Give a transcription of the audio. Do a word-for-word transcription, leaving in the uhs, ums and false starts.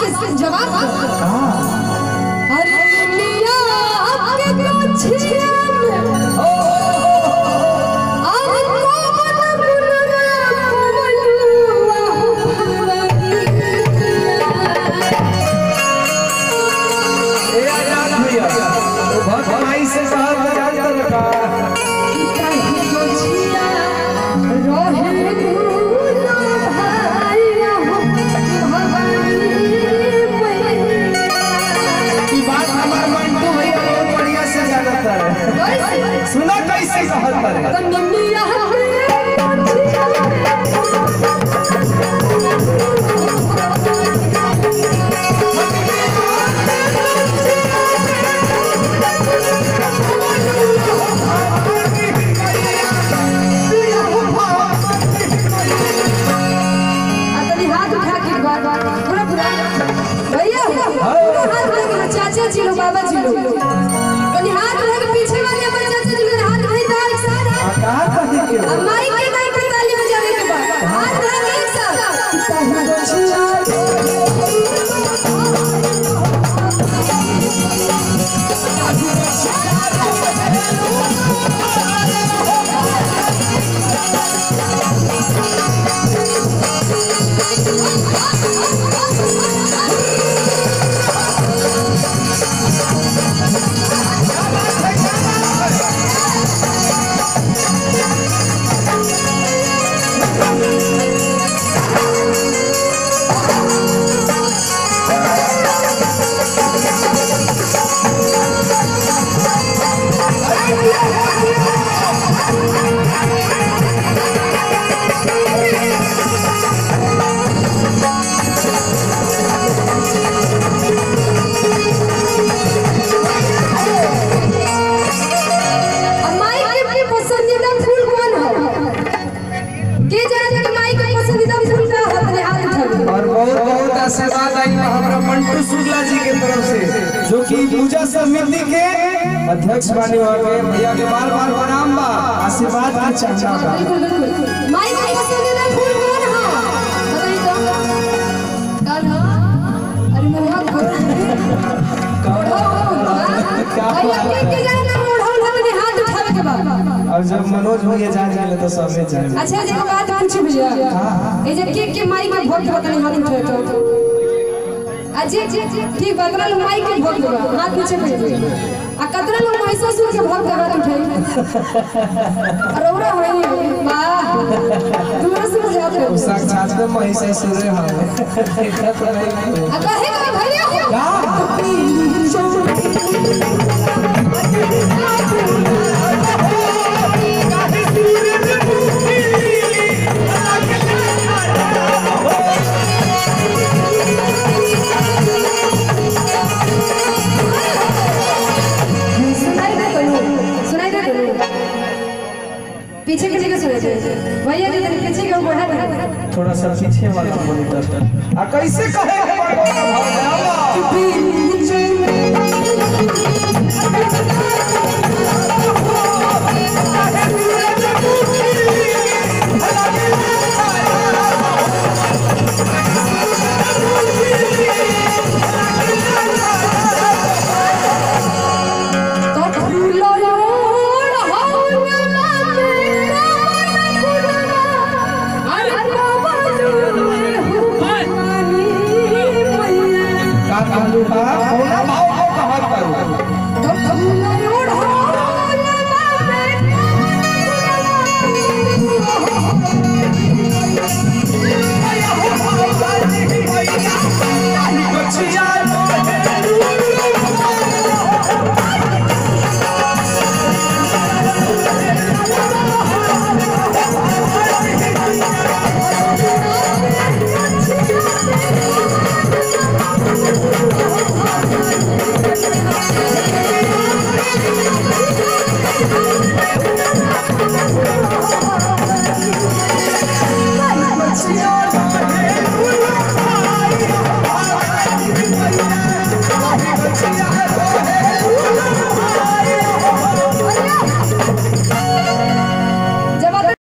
के जवाब अरे लिया आपके कोचिया में ओ और कौन गुनवा पवलुआ ए आजाद भैया तो बहुत भाई से साहब जानता रखा सुना कैसे कहता है चाचा जी लो बाबा जी लो कनी हाथ लग पीछे वाले हमारे चाचा जी लोग हाथ नहीं था एक साथ कहां का देखिए अब माइक के गाय पे ताली बजाने के बाद हाथ लग एक आशीर्वाद आई हमारा मंटू शुक्ला जी के तरफ से जो कि पूजा समिति के अध्यक्ष बने हुए भैया के बार बार प्रणाम बा आशीर्वाद का चाचा बा माइक के पसंदीदा फूल कौन है बताइए तो कौन है अरे मोहा कौन क्या भैया के जाने ना मोढ़ा उठा के हाथ उठावे के बाद और जब मनोज भैया जान गए तो सब में जान अच्छा एक बात पूछे भैया ए जे के के माइक के भक्त बतानी हाथ उठाए तो अजी ठीक बकरा लोग माइक के भक्त बा हाथ पीछे भेज आ कतरा लोग ऐसा सुन के भक्त हाथ उठाई और ओरा होई वाह दूर से जाते हो साक्षात में महिषासुर है देखा तो नहीं आ कहे के भैया पीछे किसी का सुने भैया जी पीछे क्यों बढ़ा थोड़ा सा पीछे वाला मॉनिटर आ कैसे कहे